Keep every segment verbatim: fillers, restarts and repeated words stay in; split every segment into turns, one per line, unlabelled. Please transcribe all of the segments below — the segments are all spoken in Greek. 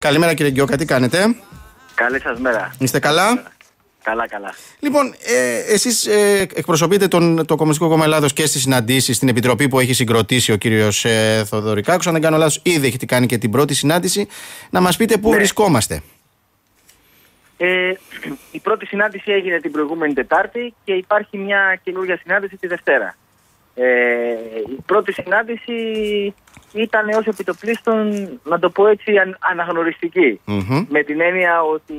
Καλημέρα κύριε Γκιόκα, τι κάνετε?
Καλή σας μέρα.
Είστε καλά?
Καλά, καλά.
Λοιπόν, ε, εσείς ε, εκπροσωπείτε τον, το Κομμουνιστικό Κόμμα Ελλάδος και στις συναντήσεις, στην επιτροπή που έχει συγκροτήσει ο κύριος ε, Θοδωρικάκος. Αν δεν κάνω λάθος, ήδη έχετε κάνει και την πρώτη συνάντηση. Να μας πείτε πού ναι. βρισκόμαστε.
Ε, η πρώτη συνάντηση έγινε την προηγούμενη Τετάρτη και υπάρχει μια καινούργια συνάντηση τη Δευτέρα. Ε, η πρώτη συνάντηση ήταν ως επιτοπλίστων, να το πω έτσι, αν, αναγνωριστική. Mm-hmm. Με την έννοια ότι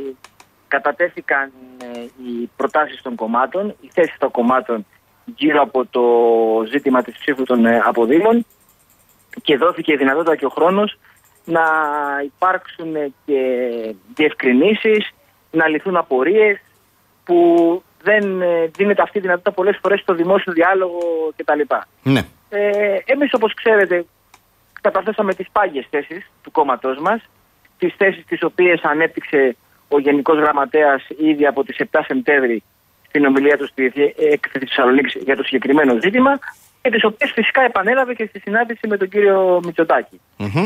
κατατέθηκαν ε, οι προτάσεις των κομμάτων, οι θέσεις των κομμάτων γύρω από το ζήτημα της ψήφου των ε, αποδήμων και δόθηκε η δυνατότητα και ο χρόνος να υπάρξουν και διευκρινήσεις, να λυθούν απορίες που δεν ε, δίνεται αυτή η δυνατότητα πολλές φορές στο δημόσιο διάλογο κτλ. Ναι. Ε, εμείς, όπως ξέρετε, καταθέσαμε τις πάγιες θέσεις του κόμματός μας, τις θέσεις τις οποίες ανέπτυξε ο Γενικός Γραμματέας ήδη από τις επτά Σεπτέμβρη στην ομιλία του στη έκθεση της Θεσσαλονίκης για το συγκεκριμένο ζήτημα και τις οποίες φυσικά επανέλαβε και στη συνάντηση με τον κύριο Μητσοτάκη. Mm-hmm.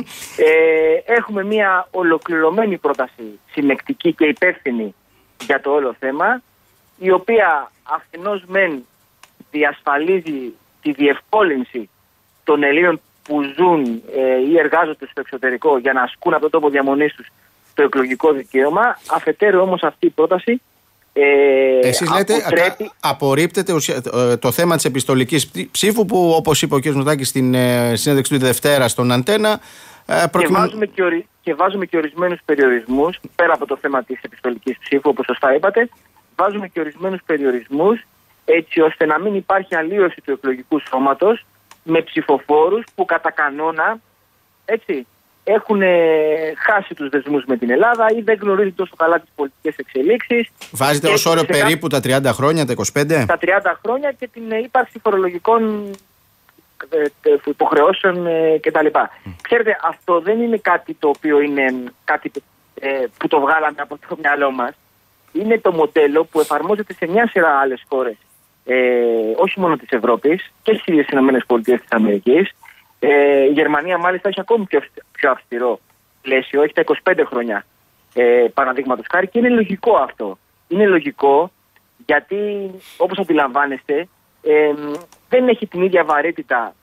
Ε, έχουμε μια ολοκληρωμένη πρόταση, συνεκτική και υπεύθυνη για το όλο θέμα, η οποία αφενός μεν διασφαλίζει τη διευκόλυνση των Ελλήνων που ζουν ε, ή εργάζονται στο εξωτερικό για να ασκούν από το τόπο διαμονής τους το εκλογικό δικαίωμα. Αφετέρου όμως αυτή η πρόταση ε,
Εσείς λέτε αποτρέπει... απορρίπτεται το θέμα της επιστολικής ψήφου που, όπως είπε ο κ. Μητσοτάκης στην ε, συνέντευξη του τη Δευτέρα στον Αντένα, ε, προκειμα... και, βάζουμε και, ορι... και βάζουμε και ορισμένους περιορισμούς πέρα από το θέμα της επιστολικής ψήφου, όπως σωστά είπατε. Βάζουμε και ορισμένους περιορισμούς έτσι ώστε να μην υπάρχει αλλίωση του εκλογικού σώματος με ψηφοφόρους που κατά κανόνα έτσι, έχουν ε, χάσει τους δεσμούς με την Ελλάδα ή δεν γνωρίζουν τόσο καλά τις πολιτικές εξελίξεις. Βάζετε ως όριο περίπου τα τριάντα χρόνια, τα είκοσι πέντε? Τα τριάντα χρόνια και την ε, ύπαρξη φορολογικών ε, ε, υποχρεώσεων ε, κτλ. Mm. Ξέρετε, αυτό δεν είναι κάτι το οποίο είναι κάτι ε, που το βγάλαμε από το μυαλό μας. Είναι το μοντέλο που εφαρμόζεται σε μια σειρά άλλες χώρες, ε, όχι μόνο της Ευρώπης και στις Ηνωμένες Πολιτείες της Αμερικής. Ε, η Γερμανία μάλιστα έχει ακόμη πιο, πιο αυστηρό πλαίσιο, έχει τα είκοσι πέντε χρόνια ε, παραδείγματος χάρη, και είναι λογικό αυτό. Είναι λογικό γιατί, όπως αντιλαμβάνεστε, ε, δεν έχει την ίδια βαρύτητα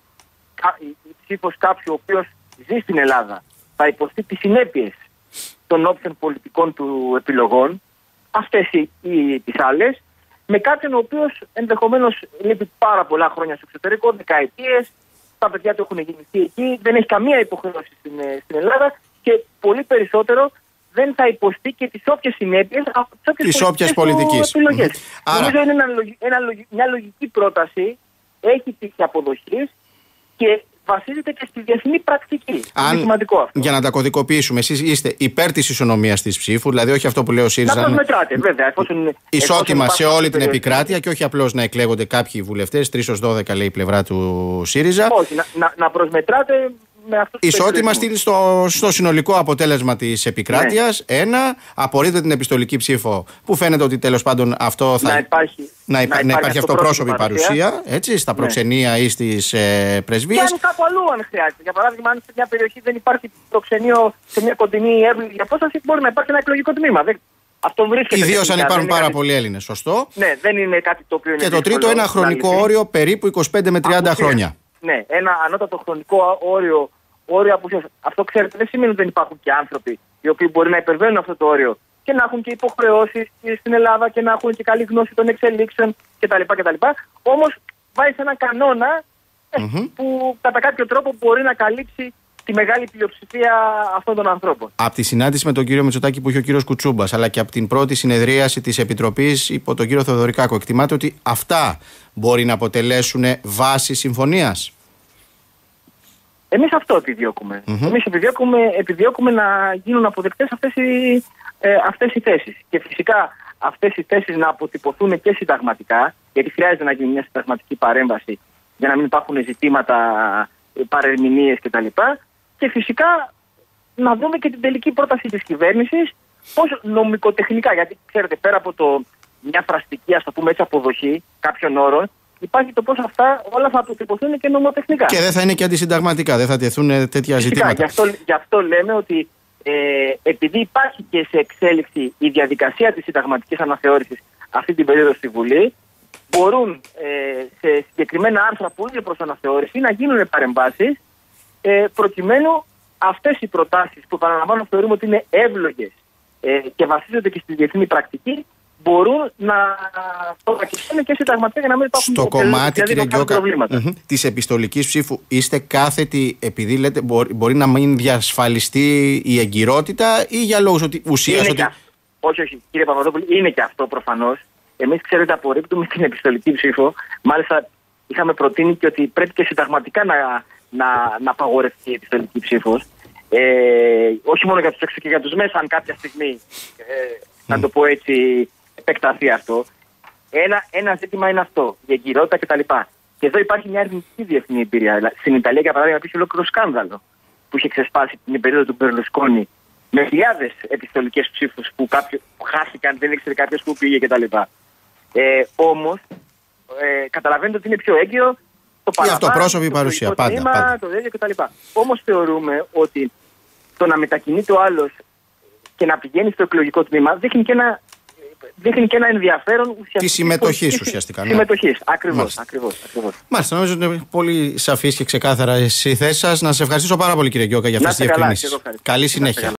η ψήφος κάποιου ο οποίος ζει στην Ελλάδα. Θα υποστεί τις συνέπειες των όποιων πολιτικών του επιλογών, αυτές ή, ή τις άλλες, με κάποιον ο οποίος ενδεχομένως λείπει πάρα πολλά χρόνια στο εξωτερικό, δεκαετίες, τα παιδιά του έχουν γεννηθεί εκεί, δεν έχει καμία υποχρέωση στην, στην Ελλάδα και πολύ περισσότερο δεν θα υποστεί και τις όποιες συνέπειες από τις όποιες πολιτικές επιλογές. Mm-hmm. Άρα... Νομίζω είναι ένα, ένα, μια λογική πρόταση, έχει τύχη αποδοχής και βασίζεται και στη διεθνή πρακτική. Αν, είναι σημαντικό αυτό. Για να τα κωδικοποιήσουμε, εσείς είστε υπέρ της ισονομίας της ψήφου, δηλαδή όχι αυτό που λέει ο ΣΥΡΙΖΑ. Να προσμετράτε, βέβαια. Εφόσον, ισότιμα εφόσον σε όλη την επικράτεια και όχι απλώς να εκλέγονται κάποιοι βουλευτές, τρεις ως δώδεκα λέει η πλευρά του ΣΥΡΙΖΑ. Όχι, να, να, να προσμετράτε με αυτό το ισότιμα στο, στο συνολικό αποτέλεσμα της επικράτειας. Ναι. Ένα, απορρίπτεται την επιστολική ψήφο που φαίνεται ότι τέλος πάντων αυτό θα. Να υπάρχει, να υπά, να υπάρχει, υπάρχει αυτοπρόσωπη παρουσία, παρουσία έτσι, στα προξενία, ναι, ή στις ε, πρεσβείες. Και αν κάπου αλλού, αν χρειάζεται. Για παράδειγμα, αν σε μια περιοχή δεν υπάρχει προξενείο σε μια κοντινή εύλογη απόσταση, μπορεί να υπάρχει ένα εκλογικό τμήμα. Δεν... Ιδίως αν υπάρχουν πάρα κάτι... πολλοί Έλληνες, σωστό. Ναι, δεν είναι κάτι το οποίο είναι. Και το τρίτο, ένα χρονικό όριο περίπου είκοσι πέντε με τριάντα χρόνια. Ναι, ένα ανώτατο χρονικό όριο, όριο απουσίας. Αυτό, ξέρετε, δεν σημαίνει ότι δεν υπάρχουν και άνθρωποι οι οποίοι μπορεί να υπερβαίνουν αυτό το όριο και να έχουν και υποχρεώσεις στην Ελλάδα και να έχουν και καλή γνώση των εξελίξεων κτλ. κτλ. Όμως βάζει έναν κανόνα mm-hmm. που κατά κάποιο τρόπο μπορεί να καλύψει τη μεγάλη πλειοψηφία αυτών των ανθρώπων. Από τη συνάντηση με τον κύριο Μητσοτάκη που είχε ο κύριος Κουτσούμπας, αλλά και από την πρώτη συνεδρίαση της Επιτροπής υπό τον κύριο Θοδωρικάκο, εκτιμάτε ότι αυτά μπορεί να αποτελέσουν βάση συμφωνίας? Εμείς αυτό επιδιώκουμε. Mm-hmm. Εμείς επιδιώκουμε, επιδιώκουμε να γίνουν αποδεκτές αυτές οι, ε, αυτές οι θέσεις. Και φυσικά αυτές οι θέσεις να αποτυπωθούν και συνταγματικά, γιατί χρειάζεται να γίνει μια συνταγματική παρέμβαση για να μην υπάρχουν ζητήματα, παρερμηνίες κτλ. Και φυσικά να δούμε και την τελική πρόταση της κυβέρνησης, πώς νομικοτεχνικά, γιατί ξέρετε, πέρα από το, μια φραστική, ας το πούμε έτσι, αποδοχή κάποιων όρων, υπάρχει το πώς αυτά όλα θα αποτυπωθούν και νομοτεχνικά. Και δεν θα είναι και αντισυνταγματικά, δεν θα τεθούν τέτοια φυσικά, ζητήματα. Γι' αυτό, γι' αυτό λέμε ότι
Ε, επειδή υπάρχει και σε εξέλιξη η διαδικασία της συνταγματικής αναθεώρησης αυτή την περίοδο στη Βουλή, μπορούν ε, σε συγκεκριμένα άρθρα που είναι προς αναθεώρηση να γίνουν παρεμβάσεις ε, προκειμένου αυτές οι προτάσεις που, επαναλαμβάνω, θεωρούμε ότι είναι εύλογες ε, και βασίζονται και στη διεθνή πρακτική, μπορούν να προτακιστούν και συνταγματικά για να μην υπάρχουν
στο κομμάτι,
δηλαδή,
κύριε Γκιώκα, της επιστολικής ψήφου, είστε κάθετοι επειδή λέτε μπορεί, μπορεί να μην διασφαλιστεί η εγκυρότητα ή για λόγους ότι ουσίας ότι...
Όχι, όχι, κύριε Παπαδόπουλο, είναι και αυτό προφανώς. Εμείς, ξέρετε, απορρίπτουμε την επιστολική ψήφο. Μάλιστα, είχαμε προτείνει και ότι πρέπει και συνταγματικά να, να, να απαγορευτεί η επιστολική ψήφος. Ε, όχι μόνο για τους έξω και για τους μέσα, αν κάποια στιγμή, ε, να το πω έτσι, επεκταθεί αυτό. Ένα, ένα ζήτημα είναι αυτό, η εγκυρότητα κτλ. Και εδώ υπάρχει μια αρνητική διεθνή εμπειρία. Στην Ιταλία, για παράδειγμα, υπήρχε ολόκληρο σκάνδαλο που είχε ξεσπάσει την περίοδο του Μπερλουσκόνη με χιλιάδες επιστολικές ψήφους που, που χάθηκαν, δεν ήξερε κάποιος που πήγε κτλ. Ε, όμως, ε, καταλαβαίνετε ότι είναι πιο έγκυρο το παραπάνω,
η αυτοπρόσωπη παρουσία, πάντα,
τμήμα,
πάντα.
το δέντρο κτλ. Όμως θεωρούμε ότι το να μετακινείται ο άλλος και να πηγαίνει στο εκλογικό τμήμα δείχνει και ένα, δείχνει και ένα ενδιαφέρον ουσιαστικά.
Τη συμμετοχή ουσιαστικά.
Ναι. Συμμετοχή, ακριβώς. Ακριβώς, ακριβώς.
Μάλιστα, νομίζω ότι είναι πολύ σαφής και ξεκάθαρα οι θέσεις σας. Να σας ευχαριστήσω πάρα πολύ, κύριε Γκιώκα, για αυτές τις διευκρινήσεις. Καλή συνέχεια.